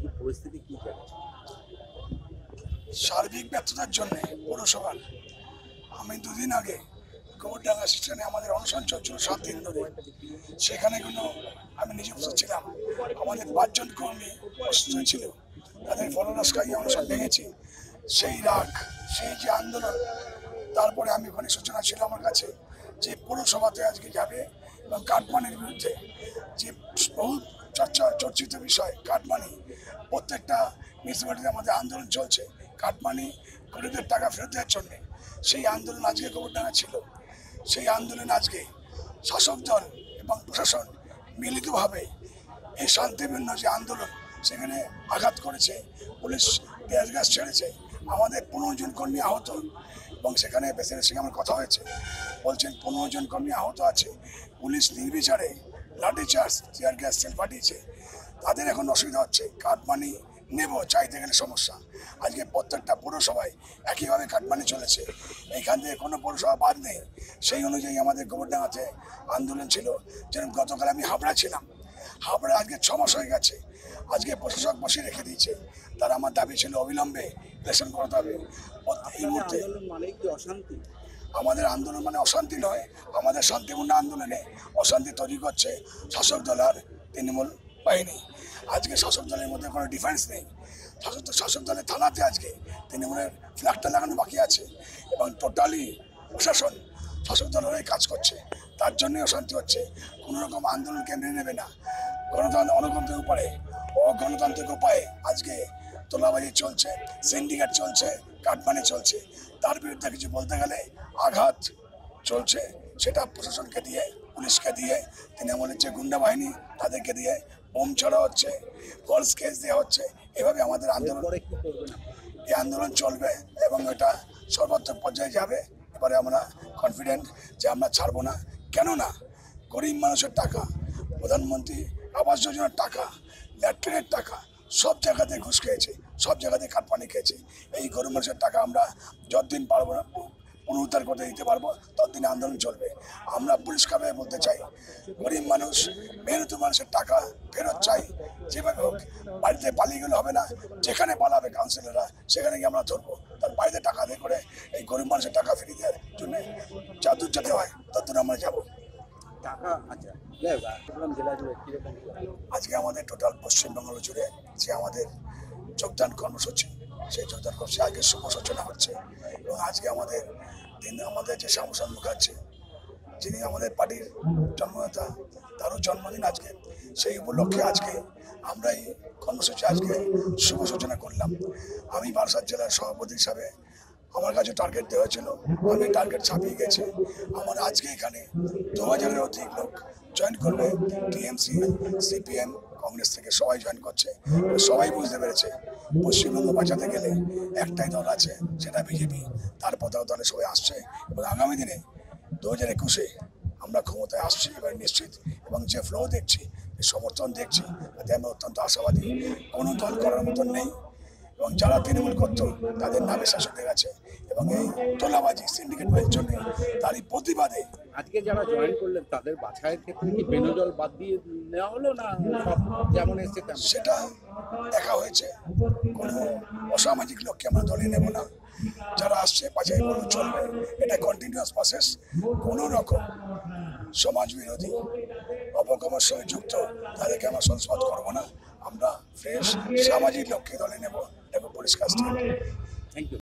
কি পরিস্থিতি কি যাচ্ছে? সার্বিক ব্যর্থতার জন্য পৌরসভার আমি দুদিন আগে গোবরডাঙ্গা স্টেশনে আমাদের অনশন চলছিল 7 দিন ধরে। সেখানে আমি নিজে উপস্থিত ছিলাম। আমাদের 5 জন কর্মী অসুস্থ ছিল, তাদের ফলনাশ খাইয়ে অনশন ভেঙেছি। সেই রাগ, সেই যে আন্দোলন, তারপরে আমি ওখানে সূচনা ছিল আমার কাছে যে পৌরসভাতে আজকে যাবে এবং কাটমানির বিরুদ্ধে যে বহু চর্চিত বিষয় কাটমানি, প্রত্যেকটা মিউনিসিপ্যালিটিতে আমাদের আন্দোলন চলছে কাটমানি গরিবদের টাকা ফেরত দেওয়ার জন্যে। সেই আন্দোলন আজকে গোবরডাঙ্গা ছিল। সেই আন্দোলন আজকে শাসক দল এবং প্রশাসন মিলিতভাবে এই শান্তিপূর্ণ যে আন্দোলন সেখানে আঘাত করেছে। পুলিশ গ্যাস গ্যাস ছেড়েছে, আমাদের 15 জন কর্মী আহত, এবং সেখানে প্রেসিডেন্টের সঙ্গে আমার কথা হয়েছে, বলছেন 15 জন কর্মী আহত আছে। পুলিশ নির্বিচারে লাঠিচার্জ, টিয়ার গ্যাস সেল ফাটিয়েছে। তাদের এখন অসুবিধা হচ্ছে, কাটমানি নেব চাইতে গেলে সমস্যা। আজকে প্রত্যেকটা পৌরসভায় একইভাবে কাটমানি চলেছে, এইখান থেকে কোনো পৌরসভা বাদ নেই। সেই অনুযায়ী আমাদের গোবরডাঙ্গাতে আন্দোলন ছিল। যেরকম গতকাল আমি হাবড়া ছিলাম, হাবড়া আজকে 6 মাস হয়ে গেছে, আজকে প্রশাসক বসে রেখে দিয়েছে। তার আমার দাবি ছিল অবিলম্বে ইলেকশন করাতে হবে। এই মুহূর্তে অশান্তি, আমাদের আন্দোলন মানে অশান্তি নয়, আমাদের শান্তিপূর্ণ আন্দোলনে অশান্তি তৈরি করছে শাসক দল আর তৃণমূল বাহিনী। আজকে শাসক দলের মধ্যে কোনো ডিফারেন্স নেই। শাসক দলের থানাতে আজকে তৃণমূলের ফ্ল্যাগটা লাগানো বাকি আছে, এবং টোটালি প্রশাসন শাসক দলের কাজ করছে। তার জন্যই অশান্তি হচ্ছে। কোনো রকম আন্দোলনকে মেনে নেবে না। গণতান্ত্রিক উপায়ে অগণতান্ত্রিক উপায়ে আজকে তোলাবাজি চলছে, সিন্ডিকেট চলছে, কাটমানি চলছে। তার বিরুদ্ধে কিছু বলতে গেলে আঘাত চলছে, সেটা প্রশাসনকে দিয়ে, পুলিশকে দিয়ে, তৃণমূলের যে গুন্ডা বাহিনী তাদেরকে দিয়ে বোম ছড়া হচ্ছে, ফলস কেস দেওয়া হচ্ছে। এভাবে আমাদের আন্দোলন, এই আন্দোলন চলবে এবং এটা সর্বোচ্চ পর্যায়ে যাবে। এবারে আমরা কনফিডেন্ট যে আমরা ছাড়বো না। কেননা গরিব মানুষের টাকা, প্রধানমন্ত্রী আবাস যোজনার টাকা, ল্যাট্রিনের টাকা, সব জায়গাতে ঘুষ খেয়েছে, সব জায়গাতে কাটমানি খেয়েছে। এই গরিব মানুষের টাকা আমরা যতদিন পারবো না পুনরুদ্ধার করতে দিতে পারবো, ততদিন আন্দোলন চলবে। আমরা পরিষ্কারভাবে বলতে চাই, গরিব মানুষ, মেহনতি মানুষের টাকা ফেরত চাই। যেভাবে হোক, বাড়িতে পালিয়ে গেলে হবে না। যেখানে পালাবে কাউন্সিলররা সেখানে গিয়ে আমরা ধরবো। তার বাড়িতে টাকা দিয়ে করে এই গরিব মানুষের টাকা ফিরিয়ে দেওয়ার জন্য যতদূর যেতে হয় ততদূর আমরা যাবো। আজকে আমাদের টোটাল পশ্চিমবঙ্গ জুড়ে যে আমাদের যোগদান কর্মসূচি, সেই যোগদান কর্মসূচি আজকে শুভ সূচনা হচ্ছে। এবং আজকে আমাদের যে শ্যামপ্রসাদ মুখার্জি, যিনি আমাদের পার্টির জন্মদাতা, তারও জন্মদিন আজকে। সেই উপলক্ষে আজকে আমরা এই কর্মসূচি আজকে শুভ সূচনা করলাম। আমি বারাসাত জেলার সভাপতি হিসাবে আমার কাছে টার্গেট দেওয়া ছিল, আমি টার্গেট ছাপিয়ে গেছি। আমার আজকে এখানে 2000-এর অধিক লোক জয়েন করবে। টিএমসি, সিপিএম, কংগ্রেস থেকে সবাই জয়েন করছে। সবাই বুঝতে পেরেছে পশ্চিমবঙ্গ বাঁচাতে গেলে একটাই দল আছে, সেটা বিজেপি। তার পতাকা দলে সবাই আসছে, এবং আগামী দিনে 2021-এ আমরা ক্ষমতায় আসছি এবার নিশ্চিত। এবং যে ফ্লো দেখছি, যে সমর্থন দেখছি, তাতে আমি অত্যন্ত আশাবাদী। কোনো দল করার মতন নেই, এবং যারা তৃণমূল করতো তাদের নামে শাসকদের আছে, এবং এই তোলাবাজি, সিন্ডিকেটবাজির জন্য তারই প্রতিবাদে আজকে যারা জয়েন করলেন তাদের বাছাইয়ের ক্ষেত্রে কি বেনজল বাদ দিয়ে নেওয়া হলো, না সব যেমন এসছে সেটা দেখা হয়েছে। কোনো অসামাজিক লোককে আমরা দলে নেব না। যারা আসছে বাছাই করে চলবে, এটা কন্টিনিউয়াস প্রসেস। কোনো রকম সমাজ বিরোধী অপকর্মের সঙ্গে যুক্ত তাদেরকে আমরা সংস্পদ করবো না। আমরা ফ্রেশ সামাজিক লোককে দলে নেব, এটা পরিষ্কার। Thank you.